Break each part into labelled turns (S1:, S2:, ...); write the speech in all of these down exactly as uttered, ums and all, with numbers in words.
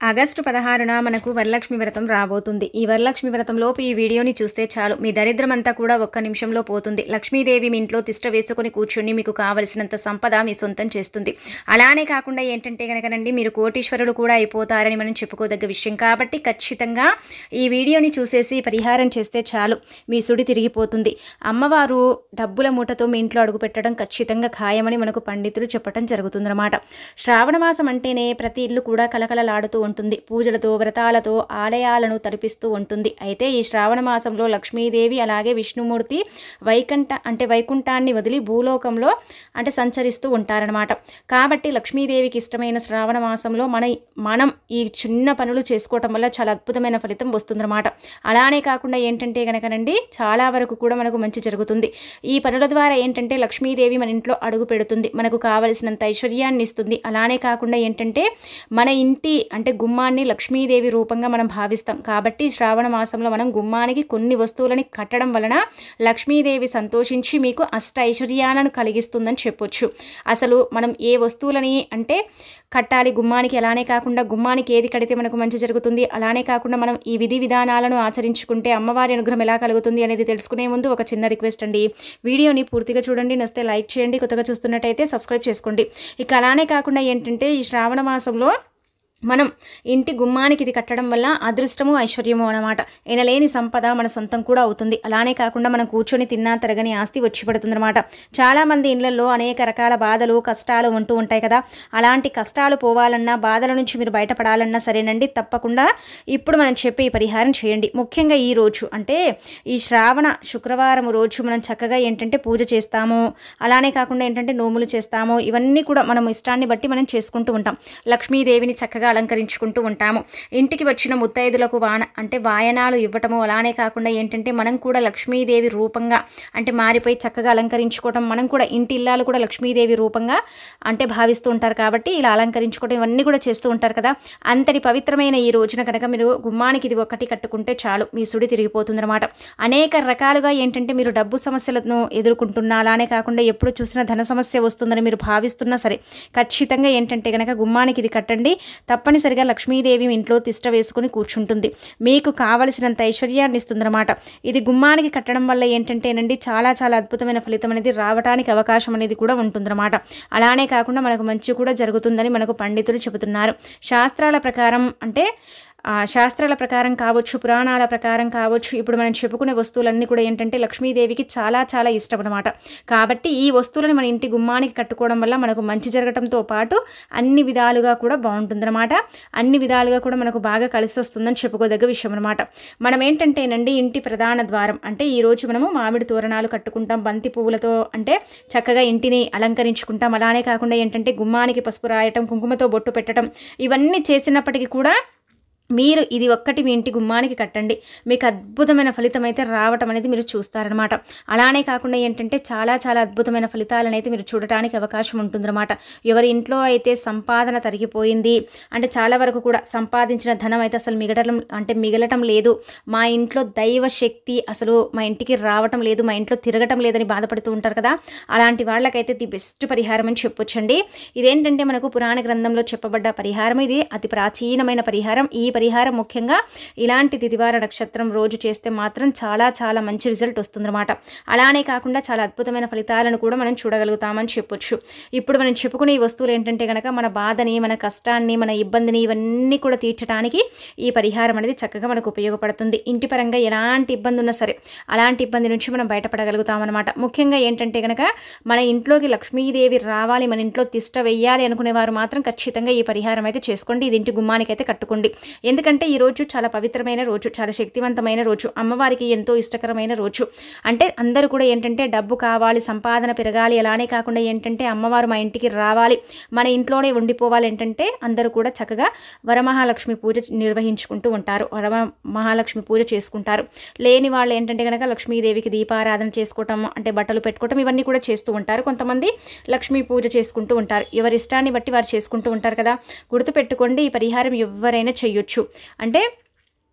S1: August పదహారున మనకు వరలక్ష్మి వ్రతం రాబోతుంది. ఈ వరలక్ష్మి వ్రతంలోపు ఈ వీడియోని చూస్తే చాలు మీ దరిద్రం అంతా కూడా ఒక్క నిమిషంలో పోతుంది. లక్ష్మీదేవి మీ ఇంట్లో తిష్ట వేసుకొని కూర్చుని మీకు కావలసినంత సంపద మీ సొంతం చేస్తుంది. అలానే కాకుండా ఏంటంటే కనుకనండి మీరు కోటీశ్వరులు కూడా అయిపోతారని మనం చెప్పుకోదగ్గ విషయం. కాబట్టి ఖచ్చితంగా ఈ వీడియోని చూసేసి పరిహారం చేస్తే చాలు మీ సుడి తిరిగిపోతుంది. అమ్మవారు డబ్బుల మూటతో మీ ఇంట్లో అడుగు పెట్టడం ఖచ్చితంగా ఖాయమని మనకు పండితులు చెప్పడం జరుగుతుందన్నమాట. శ్రావణ మాసం అంటేనే ప్రతి ఇల్లు కూడా కలకలలాడుతూ ఉంటుంది. పూజలతో వ్రతాలతో ఆలయాలను తడిపిస్తూ ఉంటుంది. అయితే ఈ శ్రావణ మాసంలో లక్ష్మీదేవి అలాగే విష్ణుమూర్తి వైకుంఠ అంటే వైకుంఠాన్ని వదిలి భూలోకంలో అంటే సంచరిస్తూ ఉంటారనమాట. కాబట్టి లక్ష్మీదేవికి ఇష్టమైన శ్రావణ మాసంలో మన మనం ఈ చిన్న పనులు చేసుకోవటం వల్ల చాలా అద్భుతమైన ఫలితం వస్తుందన్నమాట. అలానే కాకుండా ఏంటంటే కనుకనండి చాలా వరకు కూడా మనకు మంచి జరుగుతుంది. ఈ పనుల ద్వారా ఏంటంటే లక్ష్మీదేవి మన ఇంట్లో అడుగు పెడుతుంది, మనకు కావలసినంత ఐశ్వర్యాన్ని ఇస్తుంది. అలానే కాకుండా ఏంటంటే మన ఇంటి అంటే గుమ్మాన్ని లక్ష్మీదేవి రూపంగా మనం భావిస్తాం. కాబట్టి శ్రావణ మాసంలో మనం గుమ్మానికి కొన్ని వస్తువులని కట్టడం వలన లక్ష్మీదేవి సంతోషించి మీకు అష్ట ఐశ్వర్యాలను కలిగిస్తుందని చెప్పొచ్చు. అసలు మనం ఏ వస్తువులని అంటే కట్టాలి గుమ్మానికి, అలానే కాకుండా గుమ్మానికి ఏది కడితే మనకు మంచి జరుగుతుంది, అలానే కాకుండా మనం ఈ విధి విధానాలను ఆచరించుకుంటే అమ్మవారి అనుగ్రహం ఎలా కలుగుతుంది అనేది తెలుసుకునే ముందు ఒక చిన్న రిక్వెస్ట్ అండి. వీడియోని పూర్తిగా చూడండి, నచ్చితే లైక్ చేయండి, కొత్తగా చూస్తున్నట్టయితే సబ్స్క్రైబ్ చేసుకోండి. ఇక అలానే కాకుండా ఏంటంటే ఈ శ్రావణ మాసంలో మనం ఇంటి గుమ్మానికి ఇది కట్టడం వల్ల అదృష్టము ఐశ్వర్యము అన్నమాట. ఎనలేని సంపద మన సొంతం కూడా అవుతుంది. అలానే కాకుండా మనం కూర్చొని తిన్నా తరగని ఆస్తి వచ్చి పడుతుందన్నమాట. చాలామంది ఇళ్లలో అనేక రకాల బాధలు కష్టాలు ఉంటూ ఉంటాయి కదా. అలాంటి కష్టాలు పోవాలన్నా బాధల నుంచి మీరు బయటపడాలన్నా సరేనండి, తప్పకుండా ఇప్పుడు మనం చెప్పే ఈ పరిహారం చేయండి. ముఖ్యంగా ఈ రోజు అంటే ఈ శ్రావణ శుక్రవారం రోజు మనం చక్కగా ఏంటంటే పూజ చేస్తాము, అలానే కాకుండా ఏంటంటే నోములు చేస్తాము. ఇవన్నీ కూడా మనం ఇష్టాన్ని బట్టి మనం చేసుకుంటూ ఉంటాం. లక్ష్మీదేవిని చక్కగా అలంకరించుకుంటూ ఉంటాము. ఇంటికి వచ్చిన ముత్తైదులకు వాన అంటే వాయనాలు ఇవ్వటము, అలానే కాకుండా ఏంటంటే మనం కూడా లక్ష్మీదేవి రూపంగా అంటే మారిపోయి చక్కగా అలంకరించుకోవటం, మనం కూడా ఇంటి ఇల్లాలు కూడా లక్ష్మీదేవి రూపంగా అంటే భావిస్తూ ఉంటారు. కాబట్టి ఇలా అలంకరించుకోవడం ఇవన్నీ కూడా చేస్తూ ఉంటారు కదా. అంతటి పవిత్రమైన ఈ రోజున కనుక మీరు గుమ్మానికి ఇది ఒకటి కట్టుకుంటే చాలు మీ సుడి తిరిగిపోతుందన్నమాట. అనేక రకాలుగా ఏంటంటే మీరు డబ్బు సమస్యలను ఎదుర్కొంటున్నా, అలానే కాకుండా ఎప్పుడు చూసినా ధన సమస్య వస్తుందని మీరు భావిస్తున్నా సరే ఖచ్చితంగా ఏంటంటే కనుక గుమ్మానికి ఇది కట్టండి. తప్పనిసరిగా లక్ష్మీదేవి ఇంట్లో తిష్ట వేసుకుని కూర్చుంటుంది, మీకు కావలసినంత ఐశ్వర్యాన్ని ఇస్తుందన్నమాట. ఇది గుమ్మానికి కట్టడం వల్ల ఏంటంటేనండి చాలా చాలా అద్భుతమైన ఫలితం అనేది రావడానికి అవకాశం అనేది కూడా ఉంటుందన్నమాట. అలానే కాకుండా మనకు మంచి కూడా జరుగుతుందని మనకు పండితులు చెబుతున్నారు. శాస్త్రాల ప్రకారం అంటే శాస్త్రాల ప్రకారం కావచ్చు, పురాణాల ప్రకారం కావచ్చు, ఇప్పుడు మనం చెప్పుకునే వస్తువులన్నీ కూడా ఏంటంటే లక్ష్మీదేవికి చాలా చాలా ఇష్టం అనమాట. కాబట్టి ఈ వస్తువులను మన ఇంటి గుమ్మానికి కట్టుకోవడం వల్ల మనకు మంచి జరగడంతో పాటు అన్ని విధాలుగా కూడా బాగుంటుందన్నమాట. అన్ని విధాలుగా కూడా మనకు బాగా కలిసి వస్తుందని చెప్పుకోదగ్గ విషయం అనమాట. మనం ఏంటంటేనండి ఇంటి ప్రధాన ద్వారం అంటే ఈరోజు మనము మామిడి తోరణాలు కట్టుకుంటాం, బంతి పువ్వులతో అంటే చక్కగా ఇంటిని అలంకరించుకుంటాం. అలానే కాకుండా ఏంటంటే గుమ్మానికి పసుపు రాయటం, కుంకుమతో బొట్టు పెట్టడం ఇవన్నీ చేసినప్పటికీ కూడా మీరు ఇది ఒక్కటి మీ ఇంటి గుమ్మానికి కట్టండి, మీకు అద్భుతమైన ఫలితం అయితే రావటం అనేది మీరు చూస్తారనమాట. అలానే కాకుండా ఏంటంటే చాలా చాలా అద్భుతమైన ఫలితాలను అయితే మీరు చూడటానికి అవకాశం ఉంటుందన్నమాట. ఎవరి ఇంట్లో అయితే సంపాదన తరిగిపోయింది అంటే చాలా వరకు కూడా సంపాదించిన ధనం అయితే అసలు మిగలటం అంటే మిగలటం లేదు, మా ఇంట్లో దైవ శక్తి అసలు మా ఇంటికి రావటం లేదు, మా ఇంట్లో తిరగటం లేదని బాధపడుతూ ఉంటారు కదా. అలాంటి వాళ్ళకైతే ది బెస్ట్ పరిహారం అని చెప్పొచ్చండి. ఇదేంటంటే మనకు పురాణ గ్రంథంలో చెప్పబడ్డ పరిహారం, ఇది అతి ప్రాచీనమైన పరిహారం. ఈ పరిహారం ముఖ్యంగా ఇలాంటి తిదివార నక్షత్రం రోజు చేస్తే మాత్రం చాలా చాలా మంచి రిజల్ట్ వస్తుందన్నమాట. అలానే కాకుండా చాలా అద్భుతమైన ఫలితాలను కూడా మనం చూడగలుగుతామని చెప్పొచ్చు. ఇప్పుడు మనం చెప్పుకునే ఈ వస్తువులు ఏంటంటే కనుక మన బాధని, మన కష్టాన్ని, మన ఇబ్బందిని ఇవన్నీ కూడా తీర్చడానికి ఈ పరిహారం అనేది చక్కగా మనకు ఉపయోగపడుతుంది. ఇంటి పరంగా ఎలాంటి ఇబ్బంది ఉన్నా సరే అలాంటి ఇబ్బంది నుంచి మనం బయటపడగలుగుతామన్నమాట. ముఖ్యంగా ఏంటంటే కనుక మన ఇంట్లోకి లక్ష్మీదేవి రావాలి, మన ఇంట్లో తిష్ట వెయ్యాలి అనుకునేవారు మాత్రం ఖచ్చితంగా ఈ పరిహారం అయితే చేసుకోండి. ఇది ఇంటి గుమ్మానికి అయితే కట్టుకోండి. ఎందుకంటే ఈ రోజు చాలా పవిత్రమైన రోజు, చాలా శక్తివంతమైన రోజు, అమ్మవారికి ఎంతో ఇష్టకరమైన రోజు. అంటే అందరూ కూడా ఏంటంటే డబ్బు కావాలి, సంపాదన పెరగాలి, అలానే కాకుండా ఏంటంటే అమ్మవారు మా ఇంటికి రావాలి, మన ఇంట్లోనే ఉండిపోవాలి ఏంటంటే అందరూ కూడా చక్కగా వరమహాలక్ష్మి పూజ నిర్వహించుకుంటూ ఉంటారు, వర మహాలక్ష్మి పూజ చేసుకుంటారు. లేని వాళ్ళు ఏంటంటే కనుక లక్ష్మీదేవికి దీపారాధన చేసుకోవటం అంటే బట్టలు పెట్టుకోవటం ఇవన్నీ కూడా చేస్తూ ఉంటారు. కొంతమంది లక్ష్మీ పూజ చేసుకుంటూ ఉంటారు. ఎవరి ఇష్టాన్ని బట్టి వారు చేసుకుంటూ ఉంటారు కదా. గుర్తుపెట్టుకోండి, ఈ పరిహారం ఎవరైనా చేయొచ్చు. అంటే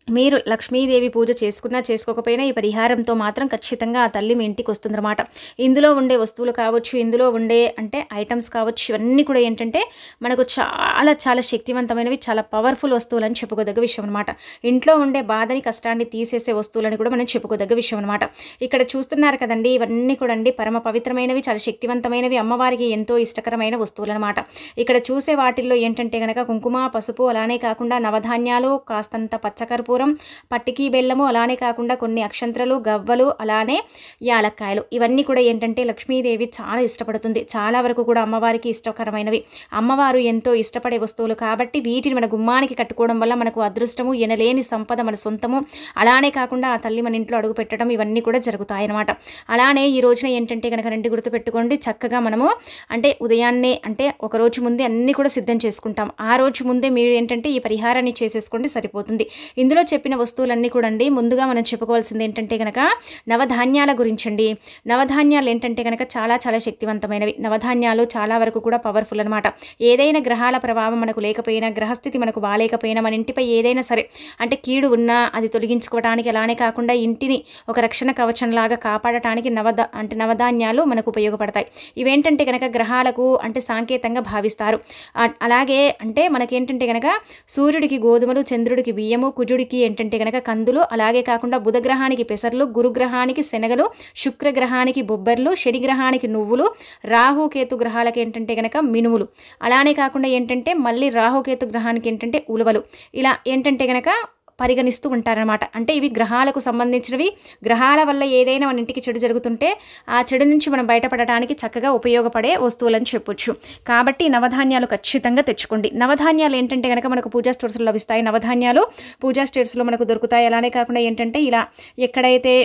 S1: మీరు లక్ష్మీదేవి పూజ చేసుకున్నా చేసుకోకపోయినా ఈ పరిహారంతో మాత్రం ఖచ్చితంగా ఆ తల్లి మీ ఇంటికి వస్తుందన్నమాట. ఇందులో ఉండే వస్తువులు కావచ్చు, ఇందులో ఉండే అంటే ఐటమ్స్ కావచ్చు, ఇవన్నీ కూడా ఏంటంటే మనకు చాలా చాలా శక్తివంతమైనవి, చాలా పవర్ఫుల్ వస్తువులు అని చెప్పుకోదగ్గ విషయం అనమాట. ఇంట్లో ఉండే బాధని, కష్టాన్ని తీసేసే వస్తువులని కూడా మనం చెప్పుకోదగ్గ విషయం అనమాట. ఇక్కడ చూస్తున్నారు కదండి, ఇవన్నీ కూడా అండి పరమ పవిత్రమైనవి, చాలా శక్తివంతమైనవి, అమ్మవారికి ఎంతో ఇష్టకరమైన వస్తువులు అనమాట. ఇక్కడ చూసే వాటిల్లో ఏంటంటే కనుక కుంకుమ, పసుపు, అలానే కాకుండా నవధాన్యాలు, కాస్తంత పచ్చకర్పూరం, పట్టికీ బెల్లము, అలానే కాకుండా కొన్ని అక్షంత్రలు, గవ్వలు, అలానే యాలక్కాయలు, ఇవన్నీ కూడా ఏంటంటే లక్ష్మీదేవి చాలా ఇష్టపడుతుంది. చాలా వరకు కూడా అమ్మవారికి ఇష్టకరమైనవి, అమ్మవారు ఎంతో ఇష్టపడే వస్తువులు కాబట్టి వీటిని మన గుమ్మానికి కట్టుకోవడం వల్ల మనకు అదృష్టము, ఎనలేని సంపద మన సొంతము, అలానే కాకుండా ఆ తల్లి మన ఇంట్లో అడుగు పెట్టడం ఇవన్నీ కూడా జరుగుతాయి అన్నమాట. అలానే ఈ రోజున ఏంటంటే కనుక రెండు గుర్తుపెట్టుకోండి, చక్కగా మనము అంటే ఉదయాన్నే అంటే ఒక రోజు ముందే అన్నీ కూడా సిద్ధం చేసుకుంటాం. ఆ రోజు ముందే మీరు ఏంటంటే ఈ పరిహారాన్ని చేసేసుకోండి, సరిపోతుంది. ఇందులో చెప్పిన వస్తువులన్నీ కూడా అండి ముందుగా మనం చెప్పుకోవాల్సింది ఏంటంటే కనుక నవధాన్యాల గురించి అండి. నవధాన్యాలు ఏంటంటే కనుక చాలా చాలా శక్తివంతమైనవి. నవధాన్యాలు చాలా వరకు కూడా పవర్ఫుల్ అనమాట. ఏదైనా గ్రహాల ప్రభావం మనకు లేకపోయినా, గ్రహస్థితి మనకు బాలేకపోయినా, మన ఇంటిపై ఏదైనా సరే అంటే కీడు ఉన్నా అది తొలగించుకోవడానికి, అలానే కాకుండా ఇంటిని ఒక రక్షణ కవచంలాగా కాపాడటానికి నవద అంటే నవధాన్యాలు మనకు ఉపయోగపడతాయి. ఇవేంటంటే కనుక గ్రహాలకు అంటే సాంకేతంగా భావిస్తారు. అలాగే అంటే మనకేంటంటే కనుక సూర్యుడికి గోధుమలు, చంద్రుడికి బియ్యము, కుజుడికి ఏంటంటే కనుక కందులు, అలాగే కాకుండా బుధగ్రహానికి పెసర్లు, గురుగ్రహానికి శనగలు, శుక్రగ్రహానికి బొబ్బర్లు, శనిగ్రహానికి నువ్వులు, రాహుకేతు గ్రహాలకి ఏంటంటే కనుక మినుములు, అలానే కాకుండా ఏంటంటే మళ్ళీ రాహుకేతు గ్రహానికి ఏంటంటే ఉలువలు, ఇలా ఏంటంటే కనుక పరిగణిస్తూ ఉంటారనమాట. అంటే ఇవి గ్రహాలకు సంబంధించినవి. గ్రహాల వల్ల ఏదైనా మన ఇంటికి చెడు జరుగుతుంటే ఆ చెడు నుంచి మనం బయటపడటానికి చక్కగా ఉపయోగపడే వస్తువులని చెప్పొచ్చు. కాబట్టి నవధాన్యాలు ఖచ్చితంగా తెచ్చుకోండి. నవధాన్యాలు ఏంటంటే కనుక మనకు పూజా స్టోర్స్లో లభిస్తాయి. నవధాన్యాలు పూజా స్టోర్స్లో మనకు దొరుకుతాయి. అలానే కాకుండా ఏంటంటే ఇలా ఎక్కడైతే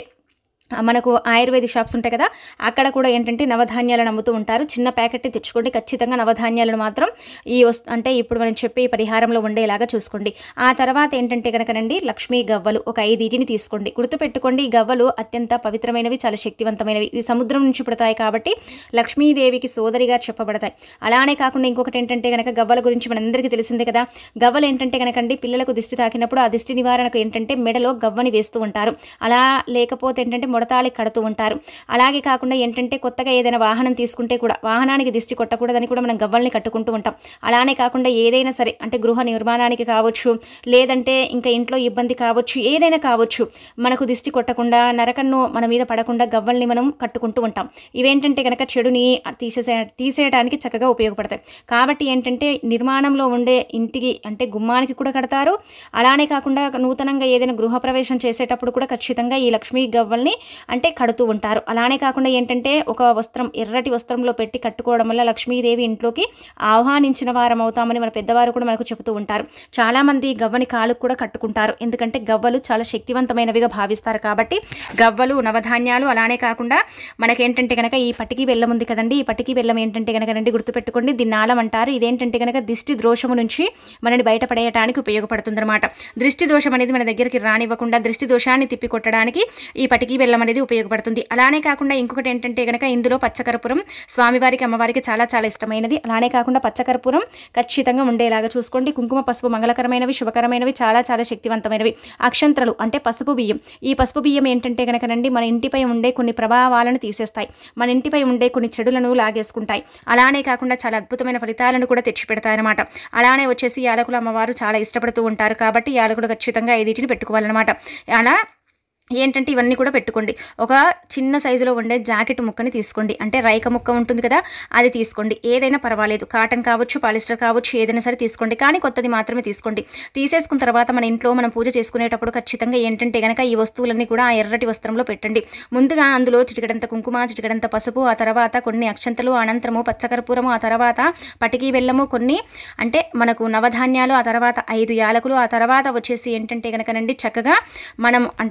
S1: మనకు ఆయుర్వేదిక్ షాప్స్ ఉంటాయి కదా, అక్కడ కూడా ఏంటంటే నవధాన్యాలను అమ్ముతూ ఉంటారు. చిన్న ప్యాకెట్ని తెచ్చుకోండి. ఖచ్చితంగా నవధాన్యాలను మాత్రం ఈ వస్తు అంటే ఇప్పుడు మనం చెప్పే ఈ పరిహారంలో ఉండేలాగా చూసుకోండి. ఆ తర్వాత ఏంటంటే కనుకనండి లక్ష్మీ గవ్వలు ఒక ఐదుటిని తీసుకోండి. గుర్తుపెట్టుకోండి, ఈ గవ్వలు అత్యంత పవిత్రమైనవి, చాలా శక్తివంతమైనవి. ఇవి సముద్రం నుంచి పుడతాయి కాబట్టి లక్ష్మీదేవికి సోదరిగా చెప్పబడతాయి. అలానే కాకుండా ఇంకొకటి ఏంటంటే కనుక గవ్వల గురించి మనందరికీ తెలిసిందే కదా. గవ్వలు ఏంటంటే కనుకండి పిల్లలకు దిష్టి తాకినప్పుడు ఆ దిష్టి నివారణకు ఏంటంటే మెడలో గవ్వని వేస్తూ ఉంటారు. అలా లేకపోతే ఏంటంటే ముడతాళి కడుతూ ఉంటారు. అలాగే కాకుండా ఏంటంటే కొత్తగా ఏదైనా వాహనం తీసుకుంటే కూడా వాహనానికి దిష్టి కొట్టకూడదని కూడా మనం గవ్వల్ని కట్టుకుంటూ ఉంటాం. అలానే కాకుండా ఏదైనా సరే అంటే గృహ నిర్మాణానికి కావచ్చు, లేదంటే ఇంకా ఇంట్లో ఇబ్బంది కావచ్చు, ఏదైనా కావచ్చు, మనకు దిష్టి కొట్టకుండా నరకన్ను మన మీద పడకుండా గవ్వల్ని మనం కట్టుకుంటూ ఉంటాం. ఇవేంటంటే కనుక చెడుని తీసేసే తీసేయడానికి చక్కగా ఉపయోగపడతాయి. కాబట్టి ఏంటంటే నిర్మాణంలో ఉండే ఇంటికి అంటే గుమ్మానికి కూడా కడతారు. అలానే కాకుండా నూతనంగా ఏదైనా గృహప్రవేశం చేసేటప్పుడు కూడా ఖచ్చితంగా ఈ లక్ష్మీ గవ్వల్ని అంటే కడుతూ ఉంటారు. అలానే కాకుండా ఏంటంటే ఒక వస్త్రం ఎర్రటి వస్త్రంలో పెట్టి కట్టుకోవడం వల్ల లక్ష్మీదేవి ఇంట్లోకి ఆహ్వానించిన వారం అవుతామని మన పెద్దవారు కూడా మనకు చెబుతూ ఉంటారు. చాలామంది గవ్వని కాలుకు కూడా కట్టుకుంటారు. ఎందుకంటే గవ్వలు చాలా శక్తివంతమైనవిగా భావిస్తారు కాబట్టి గవ్వలు, నవధాన్యాలు, అలానే కాకుండా మనకేంటంటే కనుక ఈ పటికి బెల్లం ఉంది కదండి. ఈ పటికి బెల్లం ఏంటంటే కనుక రండి గుర్తుపెట్టుకోండి, దీన్ని ఆలం అంటారు. ఇదేంటంటే కనుక దిష్టి దోషము నుంచి మనని బయటపడేయడానికి ఉపయోగపడుతుంది అనమాట. దృష్టి దోషం అనేది మన దగ్గరికి రానివ్వకుండా దృష్టి దోషాన్ని తిప్పి కొట్టడానికి ఈ పటికి బెల్లం అనేది ఉపయోగపడుతుంది. అలానే కాకుండా ఇంకొకటి ఏంటంటే కనుక ఇందులో పచ్చకర్పూరం స్వామివారికి, అమ్మవారికి చాలా చాలా ఇష్టమైనది. అలానే కాకుండా పచ్చకర్పూరం ఖచ్చితంగా ఉండేలాగా చూసుకోండి. కుంకుమ, పసుపు మంగళకరమైనవి, శుభకరమైనవి, చాలా చాలా శక్తివంతమైనవి. అక్షంత్రలు అంటే పసుపు బియ్యం. ఈ పసుపు బియ్యం ఏంటంటే కనుకనండి మన ఇంటిపై ఉండే కొన్ని ప్రభావాలను తీసేస్తాయి, మన ఇంటిపై ఉండే కొన్ని చెడులను లాగేసుకుంటాయి. అలానే కాకుండా చాలా అద్భుతమైన ఫలితాలను కూడా తెచ్చిపెడతాయన్నమాట. అలానే వచ్చేసి యాలకులు అమ్మవారు చాలా ఇష్టపడుతూ ఉంటారు కాబట్టి యాలకులు ఖచ్చితంగా ఐదుటిని పెట్టుకోవాలన్నమాట. అలా ఏంటంటే ఇవన్నీ కూడా పెట్టుకోండి. ఒక చిన్న సైజులో ఉండే జాకెట్ ముక్కని తీసుకోండి. అంటే రైక ముక్క ఉంటుంది కదా, అది తీసుకోండి. ఏదైనా పర్వాలేదు, కాటన్ కావచ్చు, పాలిస్టర్ కావచ్చు, ఏదైనా సరే తీసుకోండి. కానీ కొత్తది మాత్రమే తీసుకోండి. తీసేసుకున్న తర్వాత మన ఇంట్లో మనం పూజ చేసుకునేటప్పుడు ఖచ్చితంగా ఏంటంటే కనుక ఈ వస్తువులన్నీ కూడా ఆ ఎర్రటి వస్త్రంలో పెట్టండి. ముందుగా అందులో చిటికడంత కుంకుమ, చిటికడంత పసుపు, ఆ తర్వాత కొన్ని అక్షంతలు, అనంతరము పచ్చకర్పూరము, ఆ తర్వాత పటికి బెల్లము, కొన్ని అంటే మనకు నవధాన్యాలు, ఆ తర్వాత ఐదు యాలకులు, ఆ తర్వాత వచ్చేసి ఏంటంటే కనుకనండి చక్కగా మనం అంటే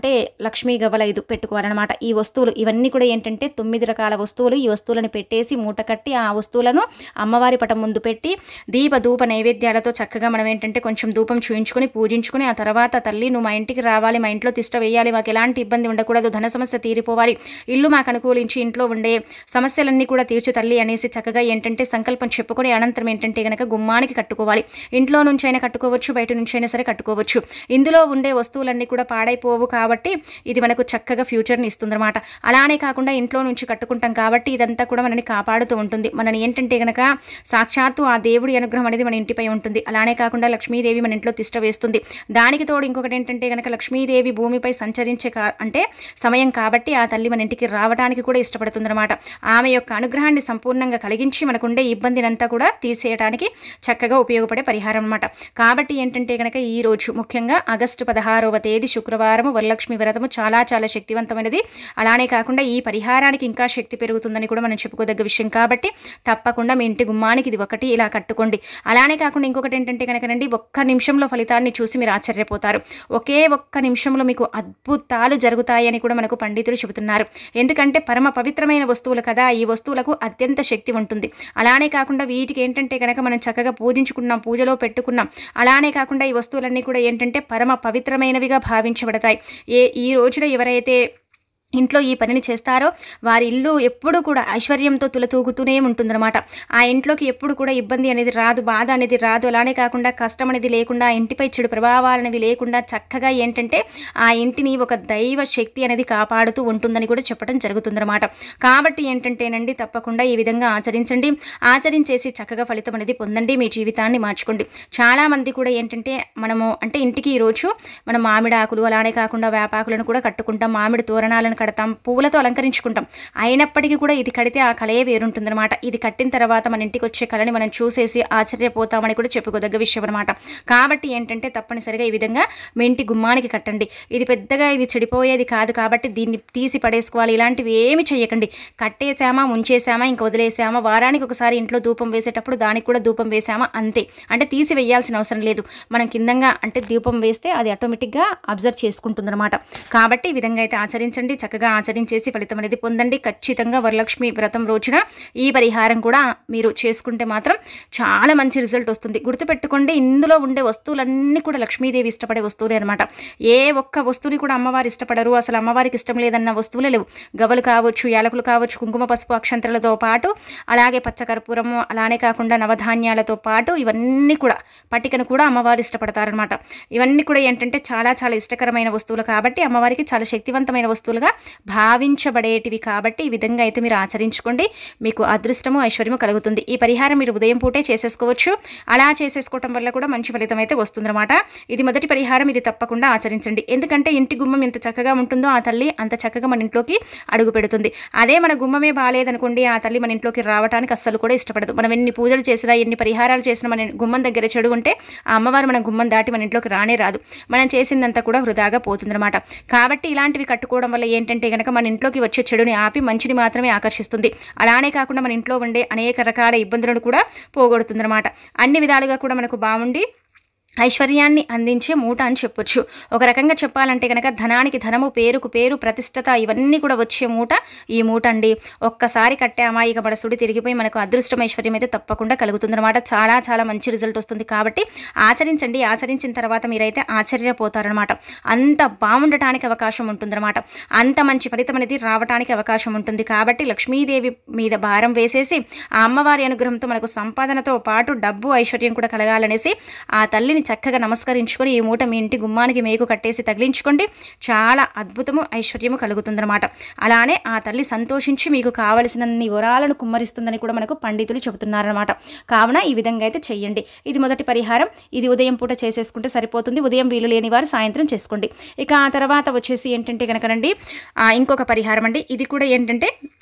S1: లక్ష్మీ గవ్వల ఐదు పెట్టుకోవాలన్నమాట. ఈ వస్తువులు ఇవన్నీ కూడా ఏంటంటే తొమ్మిది రకాల వస్తువులు. ఈ వస్తువులను పెట్టేసి మూట కట్టి ఆ వస్తువులను అమ్మవారి పటం ముందు పెట్టి దీప ధూప నైవేద్యాలతో చక్కగా మనం ఏంటంటే కొంచెం ధూపం చూయించుకొని పూజించుకుని ఆ తర్వాత తల్లి నువ్వు మా ఇంటికి రావాలి, మా ఇంట్లో తిష్ట వేయాలి, మాకు ఎలాంటి ఇబ్బంది ఉండకూడదు, ధన సమస్య తీరిపోవాలి, ఇల్లు మాకు అనుకూలించి ఇంట్లో ఉండే సమస్యలన్నీ కూడా తీర్చు తల్లి అనేసి చక్కగా ఏంటంటే సంకల్పం చెప్పుకొని అనంతరం ఏంటంటే కనుక గుమ్మానికి కట్టుకోవాలి. ఇంట్లో నుంచైనా కట్టుకోవచ్చు, బయట నుంచైనా సరే కట్టుకోవచ్చు. ఇందులో ఉండే వస్తువులన్నీ కూడా పాడైపోవు కాబట్టి ఇది మనకు చక్కగా ఫ్యూచర్ని ఇస్తుందన్నమాట. అలానే కాకుండా ఇంట్లో నుంచి కట్టుకుంటాం కాబట్టి ఇదంతా కూడా మనని కాపాడుతూ ఉంటుంది. మనని ఏంటంటే కనుక సాక్షాత్తు ఆ దేవుడి అనుగ్రహం అనేది మన ఇంటిపై ఉంటుంది. అలానే కాకుండా లక్ష్మీదేవి మన ఇంట్లో తిష్ట వేస్తుంది. దానికి తోడు ఇంకొకటి ఏంటంటే కనుక లక్ష్మీదేవి భూమిపై సంచరించే కా అంటే సమయం కాబట్టి ఆ తల్లి మన ఇంటికి రావడానికి కూడా ఇష్టపడుతుందన్నమాట. ఆమె యొక్క అనుగ్రహాన్ని సంపూర్ణంగా కలిగించి మనకుండే ఇబ్బందినంతా కూడా తీసేయడానికి చక్కగా ఉపయోగపడే పరిహారం అన్నమాట. కాబట్టి ఏంటంటే కనుక ఈ రోజు ముఖ్యంగా ఆగస్టు పదహారవ తేదీ శుక్రవారము వరలక్ష్మి వ్రతము చాలా చాలా శక్తివంతమైనది. అలానే కాకుండా ఈ పరిహారానికి ఇంకా శక్తి పెరుగుతుందని కూడా మనం చెప్పుకోదగ్గ విషయం కాబట్టి తప్పకుండా మీ ఇంటి గుమ్మానికి ఇది ఒకటి ఇలా కట్టుకోండి. అలానే కాకుండా ఇంకొకటి ఏంటంటే కనుకనండి ఒక్క నిమిషంలో ఫలితాన్ని చూసి మీరు ఆశ్చర్యపోతారు. ఒకే ఒక్క నిమిషంలో మీకు అద్భుతాలు జరుగుతాయని కూడా మనకు పండితులు చెబుతున్నారు. ఎందుకంటే పరమ పవిత్రమైన వస్తువులు కదా, ఈ వస్తువులకు అత్యంత శక్తి ఉంటుంది. అలానే కాకుండా వీటికి ఏంటంటే కనుక మనం చక్కగా పూజించుకున్నాం, పూజలో పెట్టుకున్నాం. అలానే కాకుండా ఈ వస్తువులన్నీ కూడా ఏంటంటే పరమ పవిత్రమైనవిగా భావించబడతాయి. ఏ ఈ రోజున ఎవరైతే ఇంట్లో ఈ పనిని చేస్తారో వారి ఇల్లు ఎప్పుడు కూడా ఐశ్వర్యంతో తులతూగుతూనే ఉంటుందన్నమాట. ఆ ఇంట్లోకి ఎప్పుడు కూడా ఇబ్బంది అనేది రాదు, బాధ అనేది రాదు. అలానే కాకుండా కష్టం అనేది లేకుండా, ఇంటిపై చెడు ప్రభావాలు అనేవి లేకుండా చక్కగా ఏంటంటే ఆ ఇంటిని ఒక దైవ శక్తి అనేది కాపాడుతూ ఉంటుందని కూడా చెప్పడం జరుగుతుందన్నమాట. కాబట్టి ఏంటంటేనండి తప్పకుండా ఈ విధంగా ఆచరించండి. ఆచరించేసి చక్కగా ఫలితం అనేది పొందండి, మీ జీవితాన్ని మార్చుకోండి. చాలామంది కూడా ఏంటంటే మనము అంటే ఇంటికి ఈరోజు మనం మామిడి ఆకులు అలానే కాకుండా వేపాకులను కూడా కట్టుకుంటాం, మామిడి తోరణాలను కడతాం, పువ్వులతో అలంకరించుకుంటాం. అయినప్పటికీ కూడా ఇది కడితే ఆ కళయే వేరుంటుందన్నమాట. ఇది కట్టిన తర్వాత మన ఇంటికి వచ్చే కళని మనం చూసేసి ఆశ్చర్యపోతామని కూడా చెప్పుకోదగ్గ విషయం అనమాట. కాబట్టి ఏంటంటే తప్పనిసరిగా ఈ విధంగా మీ ఇంటి గుమ్మానికి కట్టండి. ఇది పెద్దగా ఇది చెడిపోయేది కాదు కాబట్టి దీన్ని తీసి పడేసుకోవాలి, ఇలాంటివి ఏమి చేయకండి. కట్టేసామా, ముంచేసామా, ఇంక వదిలేసామా, వారానికి ఒకసారి ఇంట్లో ధూపం వేసేటప్పుడు దానికి కూడా ధూపం వేసామా అంతే. అంటే తీసి వేయాల్సిన అవసరం లేదు. మనం కిందంగా అంటే ధూపం వేస్తే అది ఆటోమేటిక్గా అబ్జర్వ్ చేసుకుంటుందన్నమాట. కాబట్టి ఈ విధంగా అయితే ఆచరించండి, చక్కగా ఆచరించేసి ఫలితం అనేది పొందండి. ఖచ్చితంగా వరలక్ష్మి వ్రతం రోజున ఈ పరిహారం కూడా మీరు చేసుకుంటే మాత్రం చాలా మంచి రిజల్ట్ వస్తుంది. గుర్తుపెట్టుకోండి, ఇందులో ఉండే వస్తువులన్నీ కూడా లక్ష్మీదేవి ఇష్టపడే వస్తువులే అనమాట. ఏ ఒక్క వస్తువుని కూడా అమ్మవారు ఇష్టపడరు, అసలు అమ్మవారికి ఇష్టం లేదన్న వస్తువులే లేవు. గవ్వలు కావచ్చు, యాలకులు కావచ్చు, కుంకుమ పసుపు అక్షంతలతో పాటు అలాగే పచ్చకర్పూరము, అలానే కాకుండా నవధాన్యాలతో పాటు ఇవన్నీ కూడా పట్టికను కూడా అమ్మవారు ఇష్టపడతారనమాట. ఇవన్నీ కూడా ఏంటంటే చాలా చాలా ఇష్టకరమైన వస్తువులు కాబట్టి అమ్మవారికి చాలా శక్తివంతమైన వస్తువులుగా భావించబడేటివి కాబట్టి ఈ విధంగా అయితే మీరు ఆచరించుకోండి. మీకు అదృష్టము ఐశ్వర్యము కలుగుతుంది. ఈ పరిహారం మీరు ఉదయం పూటే చేసేసుకోవచ్చు. అలా చేసేసుకోవటం వల్ల కూడా మంచి ఫలితం అయితే వస్తుందన్నమాట. ఇది మొదటి పరిహారం, ఇది తప్పకుండా ఆచరించండి. ఎందుకంటే ఇంటి గుమ్మం ఎంత చక్కగా ఉంటుందో ఆ తల్లి అంత చక్కగా మన ఇంట్లోకి అడుగు పెడుతుంది. అదే మన గుమ్మమే బాగాలేదనుకోండి, ఆ తల్లి మన ఇంట్లోకి రావడానికి అస్సలు కూడా ఇష్టపడదు. మనం ఎన్ని పూజలు చేసినా, ఎన్ని పరిహారాలు చేసినా మన గుమ్మం దగ్గర చెడు ఉంటే ఆ అమ్మవారు మన గుమ్మం దాటి మన ఇంట్లోకి రానే రాదు. మనం చేసిందంతా కూడా వృధాగా పోతుందన్నమాట. కాబట్టి ఇలాంటివి కట్టుకోవడం వల్ల ఏంటంటే కనుక మన ఇంట్లోకి వచ్చే చెడుని ఆపి మంచిని మాత్రమే ఆకర్షిస్తుంది. అలానే కాకుండా మన ఇంట్లో ఉండే అనేక రకాల ఇబ్బందులను కూడా పోగొడుతుందన్నమాట. అన్ని విధాలుగా కూడా మనకు బాగుండి ఐశ్వర్యాన్ని అందించే మూట అని చెప్పొచ్చు. ఒక రకంగా చెప్పాలంటే కనుక ధనానికి ధనము, పేరుకు పేరు, ప్రతిష్టత ఇవన్నీ కూడా వచ్చే మూట ఈ మూట అండి. ఒక్కసారి కట్టామా ఇక మన సుడి తిరిగిపోయి మనకు అదృష్టం ఐశ్వర్యం అయితే తప్పకుండా కలుగుతుందన్నమాట. చాలా చాలా మంచి రిజల్ట్ వస్తుంది. కాబట్టి ఆచరించండి. ఆచరించిన తర్వాత మీరైతే ఆశ్చర్యపోతారనమాట. అంత బాగుండటానికి అవకాశం ఉంటుందన్నమాట. అంత మంచి ఫలితం అనేది రావడానికి అవకాశం ఉంటుంది. కాబట్టి లక్ష్మీదేవి మీద భారం వేసేసి ఆ అమ్మవారి అనుగ్రహంతో మనకు సంపాదనతో పాటు డబ్బు ఐశ్వర్యం కూడా కలగాలనేసి ఆ తల్లిని చక్కగా నమస్కరించుకొని ఈ మూట మీ ఇంటి గుమ్మానికి మేకు కట్టేసి తగిలించుకోండి. చాలా అద్భుతము ఐశ్వర్యము కలుగుతుందన్నమాట. అలానే ఆ తల్లి సంతోషించి మీకు కావలసినన్ని వరాలను కుమ్మరిస్తుందని కూడా మనకు పండితులు చెబుతున్నారనమాట. కావున ఈ విధంగా అయితే చెయ్యండి. ఇది మొదటి పరిహారం. ఇది ఉదయం పూట చేసేసుకుంటే సరిపోతుంది. ఉదయం వీలు లేని వారు సాయంత్రం చేసుకోండి. ఇక ఆ తర్వాత వచ్చేసి ఏంటంటే కనుకనండి ఇంకొక పరిహారం అండి. ఇది కూడా ఏంటంటే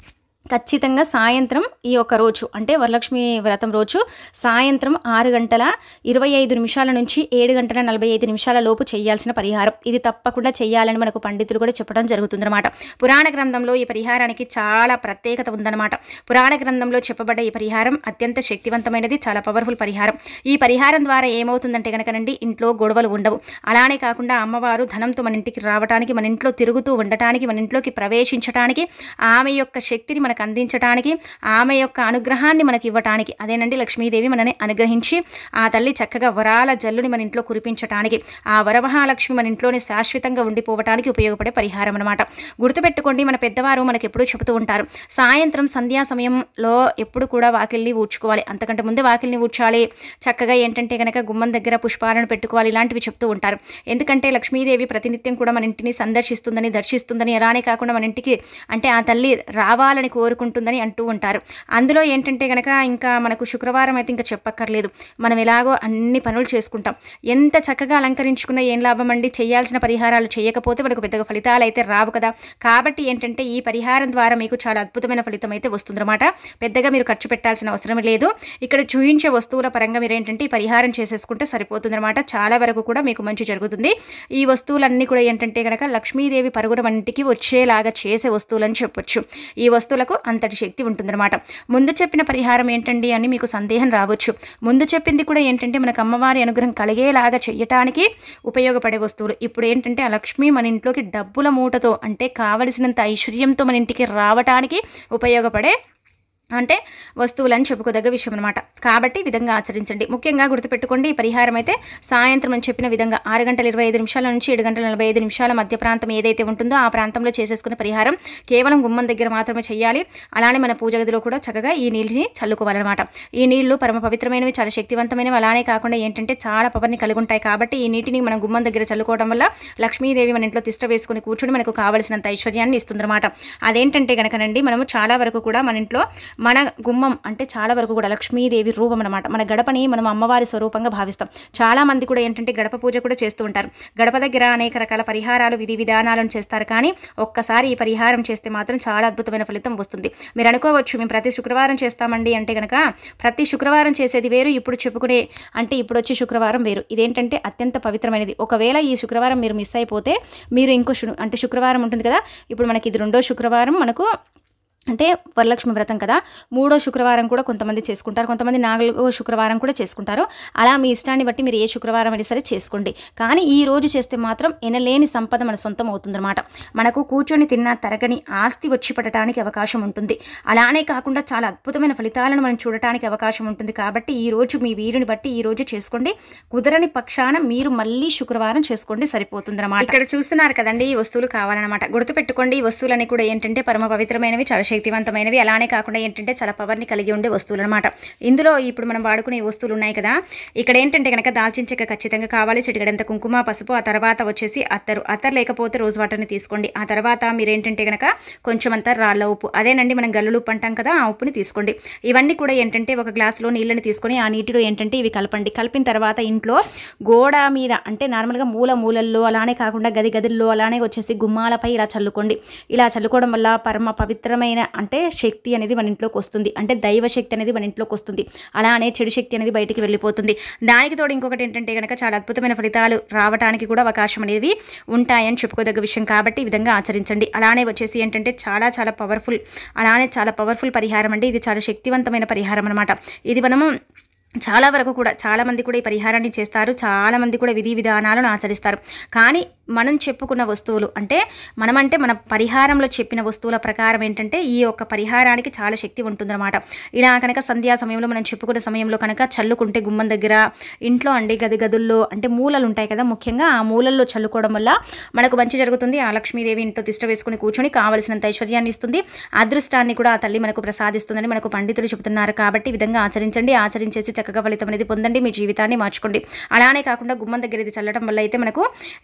S1: ఖచ్చితంగా సాయంత్రం ఈ యొక్క రోజు అంటే వరలక్ష్మి వ్రతం రోజు సాయంత్రం ఆరు గంటల ఇరవై ఐదు నిమిషాల నుంచి ఏడు గంటల నలభై ఐదు నిమిషాల లోపు చేయాల్సిన పరిహారం. ఇది తప్పకుండా చేయాలని మనకు పండితులు కూడా చెప్పడం జరుగుతుందన్నమాట. పురాణ గ్రంథంలో ఈ పరిహారానికి చాలా ప్రత్యేకత ఉందన్నమాట. పురాణ గ్రంథంలో చెప్పబడ్డ ఈ పరిహారం అత్యంత శక్తివంతమైనది, చాలా పవర్ఫుల్ పరిహారం. ఈ పరిహారం ద్వారా ఏమవుతుందంటే కనుకనండి ఇంట్లో గొడవలు ఉండవు. అలానే కాకుండా అమ్మవారు ధనంతో మన ఇంటికి రావడానికి, మన ఇంట్లో తిరుగుతూ ఉండటానికి, మన ఇంట్లోకి ప్రవేశించడానికి, ఆమె యొక్క శక్తిని మనకు అందించడానికి, ఆమె యొక్క అనుగ్రహాన్ని మనకి ఇవ్వటానికి, అదేనండి లక్ష్మీదేవి మనని అనుగ్రహించి ఆ తల్లి చక్కగా వరాల జల్లుని మన ఇంట్లో కురిపించడానికి, ఆ వరమహాలక్ష్మి మన ఇంట్లోనే శాశ్వతంగా ఉండిపోవటానికి ఉపయోగపడే పరిహారం అనమాట. గుర్తుపెట్టుకోండి, మన పెద్దవారు మనకి ఎప్పుడూ చెబుతూ ఉంటారు, సాయంత్రం సంధ్యా సమయంలో ఎప్పుడు కూడా వాకిల్ని ఊడ్చుకోవాలి, అంతకంటే ముందే వాకిల్ని ఊడ్చాలి, చక్కగా ఏంటంటే కనుక గుమ్మం దగ్గర పుష్పాలను పెట్టుకోవాలి, ఇలాంటివి చెప్తూ ఉంటారు. ఎందుకంటే లక్ష్మీదేవి ప్రతినిత్యం కూడా మన ఇంటిని సందర్శిస్తుందని, దర్శిస్తుందని, అలానే కాకుండా మన ఇంటికి అంటే ఆ తల్లి రావాలని కోరుకుంటుందని అంటూ ఉంటారు. అందులో ఏంటంటే కనుక ఇంకా మనకు శుక్రవారం అయితే ఇంకా చెప్పక్కర్లేదు, మనం ఎలాగో అన్ని పనులు చేసుకుంటాం. ఎంత చక్కగా అలంకరించుకున్న ఏం లాభం అండి, చేయాల్సిన పరిహారాలు చేయకపోతే మనకు పెద్దగా ఫలితాలు అయితే రావు కదా. కాబట్టి ఏంటంటే ఈ పరిహారం ద్వారా మీకు చాలా అద్భుతమైన ఫలితం అయితే వస్తుందన్నమాట. పెద్దగా మీరు ఖర్చు పెట్టాల్సిన అవసరం లేదు. ఇక్కడ చూయించే వస్తువుల పరంగా మీరు ఏంటంటే ఈ పరిహారం చేసేసుకుంటే సరిపోతుందన్నమాట. చాలా వరకు కూడా మీకు మంచి జరుగుతుంది. ఈ వస్తువులన్నీ కూడా ఏంటంటే కనుక లక్ష్మీదేవి పరుగున మన ఇంటికి వచ్చేలాగా చేసే వస్తువులని చెప్పొచ్చు. ఈ వస్తువులకు అంతటి శక్తి ఉంటుందన్నమాట. ముందు చెప్పిన పరిహారం ఏంటండి అని మీకు సందేహం రావచ్చు. ముందు చెప్పింది కూడా ఏంటంటే మనకు అమ్మవారి అనుగ్రహం కలిగేలాగా చేయటానికి ఉపయోగపడే వస్తువులు. ఇప్పుడు ఏంటంటే ఆ లక్ష్మి మన ఇంట్లోకి డబ్బుల మూటతో అంటే కావలసినంత ఐశ్వర్యంతో మన ఇంటికి రావటానికి ఉపయోగపడే అంటే వస్తువులని చెప్పుకోదగ్గ విషయం అనమాట. కాబట్టి ఈ విధంగా ఆచరించండి. ముఖ్యంగా గుర్తుపెట్టుకోండి, ఈ పరిహారం అయితే సాయంత్రం అని చెప్పిన విధంగా ఆరు గంటల ఇరవై ఐదు నిమిషాల నుంచి ఏడు గంటల నలభై ఐదు నిమిషాల మధ్య ప్రాంతం ఏదైతే ఉంటుందో ఆ ప్రాంతంలో చేసేసుకునే పరిహారం కేవలం గుమ్మం దగ్గర మాత్రమే చేయాలి. అలానే మన పూజ గదిలో కూడా చక్కగా ఈ నీళ్ళని చల్లుకోవాలన్నమాట. ఈ నీళ్లు పరమ పవిత్రమైనవి, చాలా శక్తివంతమైనవి, అలానే కాకుండా ఏంటంటే చాలా పవర్ని కలిగి ఉంటాయి. కాబట్టి ఈ నీటిని మనం గుమ్మం దగ్గర చల్లుకోవడం వల్ల లక్ష్మీదేవి మన ఇంట్లో తిష్ట వేసుకుని కూర్చుని మనకు కావలసినంత ఐశ్వర్యాన్ని ఇస్తుందన్నమాట. అదేంటంటే కనుకనండి మనము చాలా వరకు కూడా మన ఇంట్లో మన గుమ్మం అంటే చాలా వరకు కూడా లక్ష్మీదేవి రూపం అనమాట. మన గడపని మనం అమ్మవారి స్వరూపంగా భావిస్తాం. చాలా మంది కూడా ఏంటంటే గడప పూజ కూడా చేస్తూ ఉంటారు. గడప దగ్గర అనేక రకాల పరిహారాలు, విధి విధానాలను చేస్తారు. కానీ ఒక్కసారి ఈ పరిహారం చేస్తే మాత్రం చాలా అద్భుతమైన ఫలితం వస్తుంది. మీరు అనుకోవచ్చు, మేము ప్రతి శుక్రవారం చేస్తామండి అంటే కనుక ప్రతి శుక్రవారం చేసేది వేరు, ఇప్పుడు చెప్పుకునే అంటే ఇప్పుడు వచ్చే శుక్రవారం వేరు. ఇదేంటంటే అత్యంత పవిత్రమైనది. ఒకవేళ ఈ శుక్రవారం మీరు మిస్ అయిపోతే మీరు ఇంకో అంటే శుక్రవారం ఉంటుంది కదా, ఇప్పుడు మనకి ఇది రెండో శుక్రవారం మనకు అంటే వరలక్ష్మి వ్రతం కదా, మూడో శుక్రవారం కూడా కొంతమంది చేసుకుంటారు, కొంతమంది నాలుగో శుక్రవారం కూడా చేసుకుంటారు. అలా మీ ఇష్టాన్ని బట్టి మీరు ఏ శుక్రవారం అయినా సరే చేసుకోండి. కానీ ఈ రోజు చేస్తే మాత్రం ఎనలేని సంపద మన సొంతం అవుతుందన్నమాట. మనకు కూర్చొని తిన్న తరగని ఆస్తి వచ్చి పడటానికి అవకాశం ఉంటుంది. అలానే కాకుండా చాలా అద్భుతమైన ఫలితాలను మనం చూడటానికి అవకాశం ఉంటుంది. కాబట్టి ఈ రోజు మీ వీరుని బట్టి ఈ రోజు చేసుకోండి. కుదరని పక్షాన మీరు మళ్ళీ శుక్రవారం చేసుకోండి, సరిపోతుందన్నమాట. ఇక్కడ చూస్తున్నారు కదండి, ఈ వస్తువులు కావాలన్నమాట. గుర్తుపెట్టుకోండి, ఈ వస్తువులన్నీ కూడా ఏంటంటే పరమ పవిత్రమైనవి, చాలా శక్తివంతమైనవి, అలానే కాకుండా ఏంటంటే చాలా పవర్ని కలిగి ఉండే వస్తువులు అనమాట. ఇందులో ఇప్పుడు మనం వాడుకునే వస్తువులు ఉన్నాయి కదా, ఇక్కడ ఏంటంటే కనుక దాల్చిన చెక్క ఖచ్చితంగా కావాలి, చిటికడంత కుంకుమ, పసుపు, ఆ తర్వాత వచ్చేసి అత్తరు. అత్తరు లేకపోతే రోజ్ వాటర్ని తీసుకోండి. ఆ తర్వాత మీరు ఏంటంటే కనుక కొంచెం అంతా రాళ్ళ ఉప్పు, అదేనండి మనం గల్లులు ఉప్పు అంటాం కదా, ఆ ఉప్పుని తీసుకోండి. ఇవన్నీ కూడా ఏంటంటే ఒక గ్లాసులో నీళ్ళని తీసుకొని ఆ నీటిలో ఏంటంటే ఇవి కలపండి. కలిపిన తర్వాత ఇంట్లో గోడ మీద అంటే నార్మల్గా మూల మూలల్లో, అలానే కాకుండా గది గదుల్లో, అలానే వచ్చేసి గుమ్మాలపై ఇలా చల్లుకోండి. ఇలా చల్లుకోవడం వల్ల పరమ పవిత్రమైన అంటే శక్తి అనేది మన ఇంట్లోకి వస్తుంది. అంటే దైవ శక్తి అనేది మన ఇంట్లోకి వస్తుంది. అలానే చెడు శక్తి అనేది బయటికి వెళ్ళిపోతుంది. దానికి తోడు ఇంకొకటి ఏంటంటే కనుక చాలా అద్భుతమైన ఫలితాలు రావడానికి కూడా అవకాశం అనేవి ఉంటాయని చెప్పుకోదగ్గ విషయం. కాబట్టి ఈ విధంగా ఆచరించండి. అలానే వచ్చేసి ఏంటంటే చాలా చాలా పవర్ఫుల్ అలానే చాలా పవర్ఫుల్ పరిహారం అండి. ఇది చాలా శక్తివంతమైన పరిహారం అనమాట. ఇది మనము చాలా వరకు కూడా చాలామంది కూడా ఈ పరిహారాన్ని చేస్తారు, చాలామంది కూడా విధి విధానాలను ఆచరిస్తారు. కానీ మనం చెప్పుకున్న వస్తువులు అంటే మనమంటే మన పరిహారంలో చెప్పిన వస్తువుల ప్రకారం ఏంటంటే ఈ యొక్క పరిహారానికి చాలా శక్తి ఉంటుందన్నమాట. ఇలా కనుక సంధ్యా సమయంలో మనం చెప్పుకున్న సమయంలో కనుక చల్లుకుంటే గుమ్మం దగ్గర, ఇంట్లో అండి గది గదుల్లో అంటే మూలలు ఉంటాయి కదా, ముఖ్యంగా ఆ మూలల్లో చల్లుకోవడం వల్ల మనకు మంచి జరుగుతుంది. ఆ లక్ష్మీదేవి ఇంట్లో తిష్ట వేసుకుని కూర్చొని కావలసినంత ఐశ్వర్యాన్ని ఇస్తుంది, అదృష్టాన్ని కూడా ఆ తల్లి మనకు ప్రసాదిస్తుందని మనకు పండితులు చెబుతున్నారు. కాబట్టి ఈ విధంగా ఆచరించండి. ఆచరించేసి చక్కగా ఫలితం అనేది పొందండి, మీ జీవితాన్ని మార్చుకోండి. అలానే కాకుండా గుమ్మం దగ్గర ఇది చల్లడం వల్ల అయితే మనకు ఎనలేని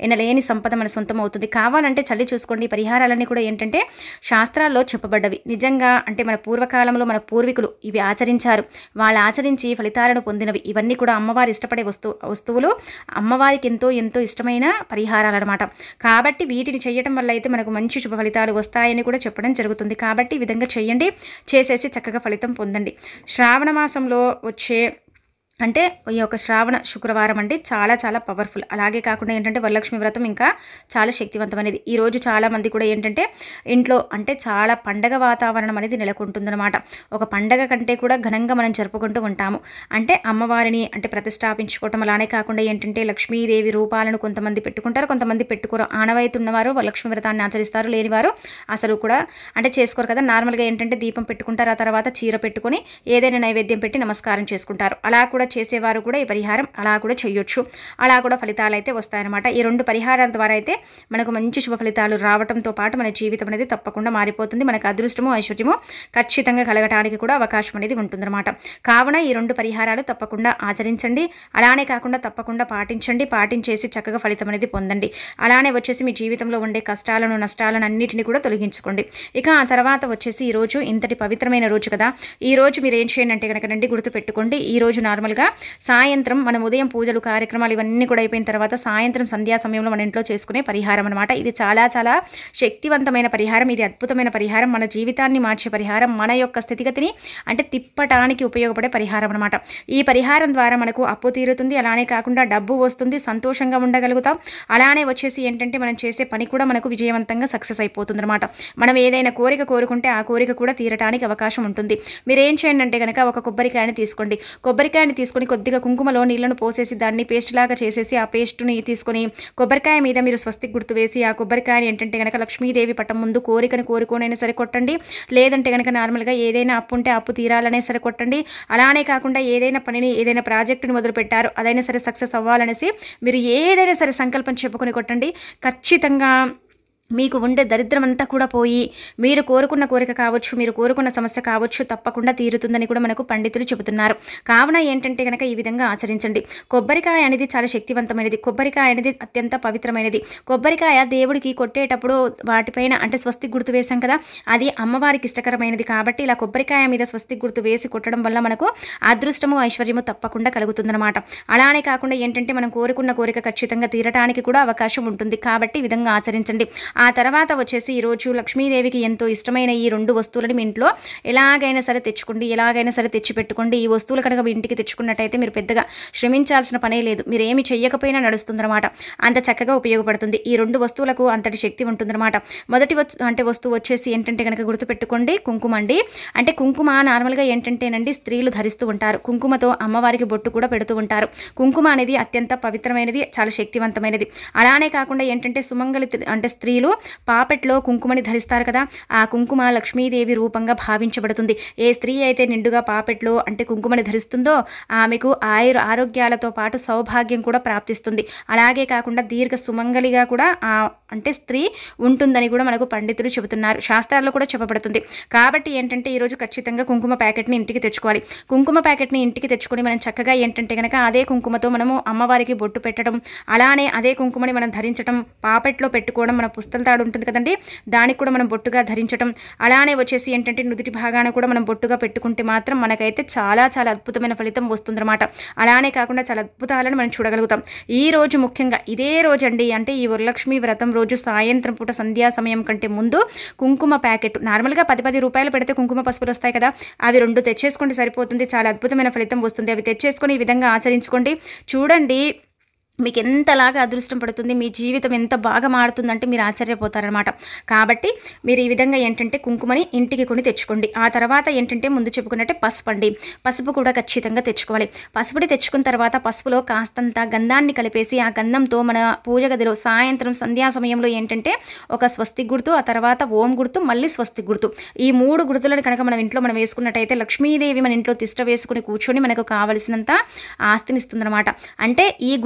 S1: సంపద మన సొంతం అవుతుంది. కావాలంటే చల్లి చూసుకోండి. పరిహారాలన్నీ కూడా ఏంటంటే శాస్త్రాల్లో చెప్పబడ్డవి. నిజంగా అంటే మన పూర్వకాలంలో మన పూర్వీకులు ఇవి ఆచరించారు. వాళ్ళు ఆచరించి ఫలితాలను పొందినవి. ఇవన్నీ కూడా అమ్మవారు ఇష్టపడే వస్తు వస్తువులు అమ్మవారికి ఎంతో ఎంతో ఇష్టమైన పరిహారాలు అనమాట. కాబట్టి వీటిని చేయటం వల్ల అయితే మనకు మంచి శుభ ఫలితాలు వస్తాయని కూడా చెప్పడం జరుగుతుంది. కాబట్టి ఈ విధంగా చేయండి, చేసేసి చక్కగా ఫలితం పొందండి. శ్రావణ మాసంలో వచ్చే అంటే ఈ యొక్క శ్రావణ శుక్రవారం అంటే చాలా చాలా పవర్ఫుల్. అలాగే కాకుండా ఏంటంటే వరలక్ష్మి వ్రతం ఇంకా చాలా శక్తివంతమైనది. ఈరోజు చాలామంది కూడా ఏంటంటే ఇంట్లో అంటే చాలా పండగ వాతావరణం అనేది నెలకొంటుందన్నమాట. ఒక పండగ కంటే కూడా ఘనంగా మనం జరుపుకుంటూ ఉంటాము. అంటే అమ్మవారిని అంటే ప్రతిష్టాపించుకోవటం. అలానే కాకుండా ఏంటంటే లక్ష్మీదేవి రూపాలను కొంతమంది పెట్టుకుంటారు, కొంతమంది పెట్టుకోరు. ఆనవాయితీ ఉన్నవారు వరలక్ష్మి వ్రతాన్ని ఆచరిస్తారు, లేనివారు అసలు కూడా అంటే చేసుకోరు కదా. నార్మల్గా ఏంటంటే దీపం పెట్టుకుంటారు, ఆ తర్వాత చీర పెట్టుకొని ఏదైనా నైవేద్యం పెట్టి నమస్కారం చేసుకుంటారు. అలా కూడా చేసేవారు కూడా ఈ పరిహారం అలా కూడా చేయొచ్చు. అలా కూడా ఫలితాలు అయితే వస్తాయన్నమాట. ఈ రెండు పరిహారాల ద్వారా అయితే మనకు మంచి శుభ ఫలితాలు రావడంతో పాటు మన జీవితం అనేది తప్పకుండా మారిపోతుంది. మనకు అదృష్టము ఐశ్వర్యము ఖచ్చితంగా కలగటానికి కూడా అవకాశం అనేది ఉంటుందన్నమాట. కావున ఈ రెండు పరిహారాలు తప్పకుండా ఆచరించండి. అలానే కాకుండా తప్పకుండా పాటించండి. పాటించేసి చక్కగా ఫలితం అనేది పొందండి. అలానే వచ్చేసి మీ జీవితంలో ఉండే కష్టాలను నష్టాలను అన్నిటిని కూడా తొలగించుకోండి. ఇక ఆ తర్వాత వచ్చేసి ఈరోజు ఇంతటి పవిత్రమైన రోజు కదా. ఈ రోజు మీరు ఏం చేయండి అంటే కనుక రండి గుర్తుపెట్టుకోండి. ఈ రోజు నార్మల్గా సాయంత్రం మనం ఉదయం పూజలు కార్యక్రమాలు ఇవన్నీ కూడా అయిపోయిన తర్వాత సాయంత్రం సంధ్యా సమయంలో మన ఇంట్లో చేసుకునే పరిహారం అనమాట. ఇది చాలా చాలా శక్తివంతమైన పరిహారం. ఇది అద్భుతమైన పరిహారం. మన జీవితాన్ని మార్చే పరిహారం. మన యొక్క స్థితిగతిని అంటే తిప్పటానికి ఉపయోగపడే పరిహారం అనమాట. ఈ పరిహారం ద్వారా మనకు అప్పు తీరుతుంది. అలానే కాకుండా డబ్బు వస్తుంది, సంతోషంగా ఉండగలుగుతాం. అలానే వచ్చేసి ఏంటంటే మనం చేసే పని కూడా మనకు విజయవంతంగా సక్సెస్ అయిపోతుంది అనమాట. మనం ఏదైనా కోరిక కోరుకుంటే ఆ కోరిక కూడా తీరటానికి అవకాశం ఉంటుంది. మీరు ఏం చేయండి అంటే కనుక ఒక కొబ్బరికాయని తీసుకోండి. కొబ్బరికాయని తీసుకొని కొద్దిగా కుంకుమలో నీళ్లను పోసేసి దాన్ని పేస్ట్ లాగా చేసేసి ఆ పేస్ట్ని తీసుకొని కొబ్బరికాయ మీద మీరు స్వస్తిక్ గుర్తు వేసి ఆ కొబ్బరికాయని ఏంటంటే కనుక లక్ష్మీదేవి పటం ముందు కోరికని కోరుకోనైనా సరే కొట్టండి. లేదంటే కనుక నార్మల్గా ఏదైనా అప్పు ఉంటే అప్పు తీరాలనే సరే కొట్టండి. అలానే కాకుండా ఏదైనా పనిని ఏదైనా ప్రాజెక్టుని మొదలు పెట్టారు అదైనా సరే సక్సెస్ అవ్వాలనేసి మీరు ఏదైనా సరే సంకల్పం చెప్పుకొని కొట్టండి. ఖచ్చితంగా మీకు ఉండే దరిద్రం అంతా కూడా పోయి మీరు కోరుకున్న కోరిక కావచ్చు, మీరు కోరుకున్న సమస్య కావచ్చు తప్పకుండా తీరుతుందని కూడా మనకు పండితులు చెబుతున్నారు. కావున ఏంటంటే కనుక ఈ విధంగా ఆచరించండి. కొబ్బరికాయ అనేది చాలా శక్తివంతమైనది. కొబ్బరికాయ అనేది అత్యంత పవిత్రమైనది. కొబ్బరికాయ దేవుడికి కొట్టేటప్పుడు వాటిపైన అంటే స్వస్తిక్ గుర్తు వేసాం కదా, అది అమ్మవారికి ఇష్టకరమైనది. కాబట్టి ఇలా కొబ్బరికాయ మీద స్వస్తిక్ గుర్తు వేసి కొట్టడం వల్ల మనకు అదృష్టము ఐశ్వర్యము తప్పకుండా కలుగుతుందన్నమాట. అలానే కాకుండా ఏంటంటే మనం కోరుకున్న కోరిక ఖచ్చితంగా తీరటానికి కూడా అవకాశం ఉంటుంది. కాబట్టి ఈ విధంగా ఆచరించండి. ఆ తర్వాత వచ్చేసి ఈరోజు లక్ష్మీదేవికి ఎంతో ఇష్టమైన ఈ రెండు వస్తువులను మీ ఇంట్లో ఎలాగైనా సరే తెచ్చుకోండి. ఎలాగైనా సరే తెచ్చి పెట్టుకోండి. ఈ వస్తువులు కనుక మీ ఇంటికి తెచ్చుకున్నట్టయితే మీరు పెద్దగా శ్రమించాల్సిన పనే లేదు. మీరు ఏమి చెయ్యకపోయినా నడుస్తుందన్నమాట. అంత చక్కగా ఉపయోగపడుతుంది. ఈ రెండు వస్తువులకు అంతటి శక్తి ఉంటుందన్నమాట. మొదటి వస్తు అంటే వస్తువు వచ్చేసి ఏంటంటే కనుక గుర్తుపెట్టుకోండి కుంకుమ అండి. అంటే కుంకుమ నార్మల్గా ఏంటంటేనండి స్త్రీలు ధరిస్తూ ఉంటారు. కుంకుమతో అమ్మవారికి బొట్టు కూడా పెడుతూ ఉంటారు. కుంకుమ అనేది అత్యంత పవిత్రమైనది, చాలా శక్తివంతమైనది. అలానే కాకుండా ఏంటంటే సుమంగళి అంటే స్త్రీలు పాపెట్లో కుంకుమని ధరిస్తారు కదా, ఆ కుంకుమ లక్ష్మీదేవి రూపంగా భావించబడుతుంది. ఏ స్త్రీ అయితే నిండుగా పాపెట్లో అంటే కుంకుమని ధరిస్తుందో ఆమెకు ఆయుర ఆరోగ్యాలతో పాటు సౌభాగ్యం కూడా ప్రాప్తిస్తుంది. అలాగే కాకుండా దీర్ఘ సుమంగళిగా కూడా ఆ అంటే స్త్రీ ఉంటుందని కూడా మనకు పండితులు చెబుతున్నారు. శాస్త్రాల్లో కూడా చెప్పబడుతుంది. కాబట్టి ఏంటంటే ఈరోజు ఖచ్చితంగా కుంకుమ ప్యాకెట్ని ఇంటికి తెచ్చుకోవాలి. కుంకుమ ప్యాకెట్ని ఇంటికి తెచ్చుకొని మనం చక్కగా ఏంటంటే కనుక అదే కుంకుమతో మనము అమ్మవారికి బొట్టు పెట్టడం, అలానే అదే కుంకుమని మనం ధరించడం, పాపెట్లో పెట్టుకోవడం, మన పుస్తల తాడు ఉంటుంది కదండి దానికి కూడా మనం బొట్టుగా ధరించడం, అలానే వచ్చేసి ఏంటంటే నుదుటి భాగాన కూడా మనం బొట్టుగా పెట్టుకుంటే మాత్రం మనకైతే చాలా చాలా అద్భుతమైన ఫలితం వస్తుందన్నమాట. అలానే కాకుండా చాలా అద్భుతాలను మనం చూడగలుగుతాం. ఈ రోజు ముఖ్యంగా ఇదే రోజు అండి అంటే ఈ వరలక్ష్మి వ్రతం రోజు సాయంత్రం పూట సంధ్యా సమయం కంటే ముందు కుంకుమ ప్యాకెట్ నార్మల్గా పది పది రూపాయలు పెడితే కుంకుమ పసుపులు వస్తాయి కదా, అవి రెండు తెచ్చేసుకోండి సరిపోతుంది. చాలా అద్భుతమైన ఫలితం వస్తుంది. అవి తెచ్చేసుకొని ఈ విధంగా ఆచరించుకోండి. చూడండి మీకు ఎంతలాగా అదృష్టం పడుతుంది, మీ జీవితం ఎంత బాగా మారుతుందంటే మీరు ఆశ్చర్యపోతారనమాట. కాబట్టి మీరు ఈ విధంగా ఏంటంటే కుంకుమని ఇంటికి కొని తెచ్చుకోండి. ఆ తర్వాత ఏంటంటే ముందు చెప్పుకున్నట్టే పసుపు అండి. పసుపు కూడా ఖచ్చితంగా తెచ్చుకోవాలి. పసుపుని తెచ్చుకున్న తర్వాత పసుపులో కాస్తంత గంధాన్ని కలిపేసి ఆ గంధంతో మన పూజ గదిలో సాయంత్రం సంధ్యా సమయంలో ఏంటంటే ఒక స్వస్తి గుర్తు, ఆ తర్వాత ఓం గుర్తు, మళ్ళీ స్వస్తి గుర్తు, ఈ మూడు గుర్తులను కనుక మనం ఇంట్లో మనం వేసుకున్నట్టయితే లక్ష్మీదేవి మన ఇంట్లో తిష్ట వేసుకుని కూర్చొని మనకు కావలసినంత ఆస్తిని ఇస్తుందన్నమాట. అంటే ఈ గుర్తుని మనం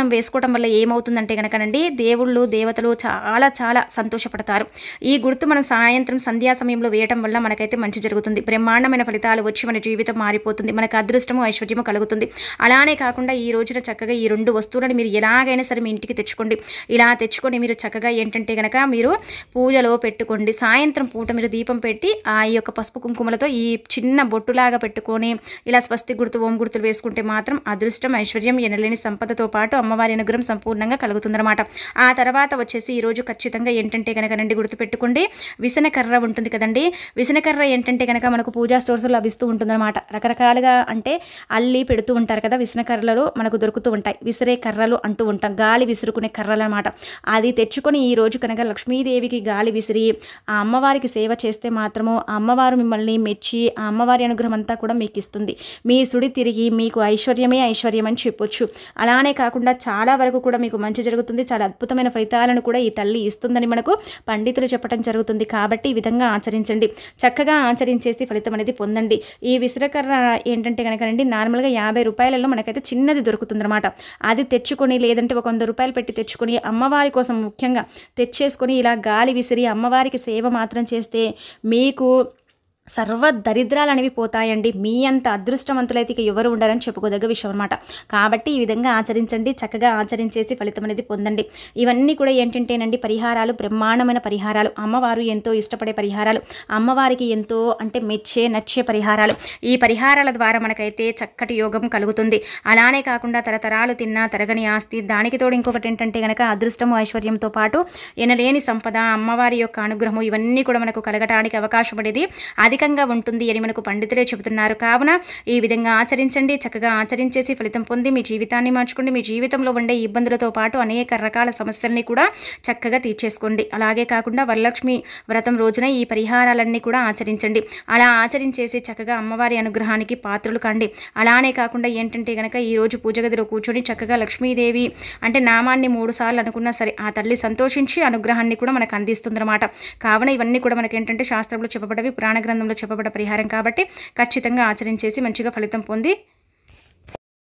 S1: వేసుకోవడం వల్ల ఏమవుతుందంటే కనుకనండి దేవుళ్ళు దేవతలు చాలా చాలా సంతోషపడతారు. ఈ గుర్తు మనం సాయంత్రం సంధ్యా సమయంలో వేయటం వల్ల మనకైతే మంచి జరుగుతుంది. బ్రహ్మాండమైన ఫలితాలు వచ్చి మన జీవితం మారిపోతుంది. మనకు అదృష్టము ఐశ్వర్యము కలుగుతుంది. అలానే కాకుండా ఈ రోజున చక్కగా ఈ రెండు వస్తువులను మీరు ఎలాగైనా సరే మీ ఇంటికి తెచ్చుకోండి. ఇలా తెచ్చుకొని మీరు చక్కగా ఏంటంటే కనుక మీరు పూజలో పెట్టుకోండి. సాయంత్రం పూట మీరు దీపం పెట్టి ఆ యొక్క పసుపు కుంకుమలతో ఈ చిన్న బొట్టులాగా పెట్టుకొని ఇలా స్వస్తి గుర్తు ఓం గుర్తులు వేసుకుంటే మాత్రం అదృష్టం ఐశ్వర్యం ఎనలేని సంపదతో పాటు అమ్మవారి అనుగ్రహం సంపూర్ణంగా కలుగుతుందన్నమాట. ఆ తర్వాత వచ్చేసి ఈరోజు ఖచ్చితంగా ఏంటంటే కనుక రండి గుర్తుపెట్టుకోండి, విసనకర్ర ఉంటుంది కదండి. విసనకర్ర ఏంటంటే కనుక మనకు పూజా స్టోర్స్లో లభిస్తూ ఉంటుందన్నమాట. రకరకాలుగా అంటే అల్లి పెడుతూ ఉంటారు కదా, విసనకర్రలు మనకు దొరుకుతూ ఉంటాయి. విసిరే కర్రలు అంటూ ఉంటాం, గాలి విసురుకునే కర్రలు అనమాట. అది తెచ్చుకొని ఈ రోజు కనుక లక్ష్మీదేవికి గాలి విసిరి ఆ అమ్మవారికి సేవ చేస్తే మాత్రము ఆ అమ్మవారు మిమ్మల్ని మెచ్చి ఆ అమ్మవారి అనుగ్రహం అంతా కూడా మీకు ఇస్తుంది. మీ సుడి తిరిగి మీకు ఐశ్వర్యమే ఐశ్వర్యం అని చెప్పొచ్చు. అలానే కాకుండా చాలా వరకు కూడా మీకు మంచి జరుగుతుంది. చాలా అద్భుతమైన ఫలితాలను కూడా ఈ తల్లి ఇస్తుందని మనకు పండితులు చెప్పడం జరుగుతుంది. కాబట్టి ఈ విధంగా ఆచరించండి, చక్కగా ఆచరించేసి ఫలితం అనేది పొందండి. ఈ విసరకర్ర ఏంటంటే కనుకనండి నార్మల్గా యాభై రూపాయలలో మనకైతే చిన్నది దొరుకుతుందన్నమాట. అది తెచ్చుకొని లేదంటే ఒక వంద రూపాయలు పెట్టి తెచ్చుకొని అమ్మవారి కోసం ముఖ్యంగా తెచ్చేసుకొని ఇలా గాలి విసిరి అమ్మవారికి సేవ మాత్రం చేస్తే మీకు సర్వ దరిద్రాలు అనేవి పోతాయండి. మీ అంత అదృష్టవంతులైతే ఇక ఎవరు ఉండాలని చెప్పుకోదగ్గ విషయం అనమాట. కాబట్టి ఈ విధంగా ఆచరించండి, చక్కగా ఆచరించేసి ఫలితం అనేది పొందండి. ఇవన్నీ కూడా ఏంటంటేనండి పరిహారాలు, బ్రహ్మాండమైన పరిహారాలు, అమ్మవారు ఎంతో ఇష్టపడే పరిహారాలు, అమ్మవారికి ఎంతో అంటే మెచ్చే నచ్చే పరిహారాలు. ఈ పరిహారాల ద్వారా మనకైతే చక్కటి యోగం కలుగుతుంది. అలానే కాకుండా తరతరాలు తిన్నా తరగని ఆస్తి, దానికి తోడు ఇంకొకటి ఏంటంటే కనుక అదృష్టము ఐశ్వర్యంతో పాటు ఎనలేని సంపద, అమ్మవారి యొక్క అనుగ్రహము ఇవన్నీ కూడా మనకు కలగటానికి అవకాశం అనేది అది అధికంగా ఉంటుంది అని మనకు పండితులే చెబుతున్నారు. కావున ఈ విధంగా ఆచరించండి, చక్కగా ఆచరించేసి ఫలితం పొంది మీ జీవితాన్ని మార్చుకోండి. మీ జీవితంలో ఉండే ఇబ్బందులతో పాటు అనేక రకాల సమస్యల్ని కూడా చక్కగా తీర్చేసుకోండి. అలాగే కాకుండా వరలక్ష్మి వ్రతం రోజున ఈ పరిహారాలన్నీ కూడా ఆచరించండి. అలా ఆచరించేసి చక్కగా అమ్మవారి అనుగ్రహానికి పాత్రలు కండి. అలానే కాకుండా ఏంటంటే కనుక ఈరోజు పూజ గదిలో కూర్చొని చక్కగా లక్ష్మీదేవి అంటే నామాన్ని మూడు సార్లు అనుకున్నా సరే ఆ తల్లి సంతోషించి అనుగ్రహాన్ని కూడా మనకు అందిస్తుందన్నమాట. కావున ఇవన్నీ కూడా మనకి ఏంటంటే శాస్త్రంలో చెప్పబడవి, పురాణ గ్రంథంలో చెప్పబడ్డ పరిహారం కాబట్టి ఖచ్చితంగా ఆచరించేసి మంచిగా ఫలితం పొంది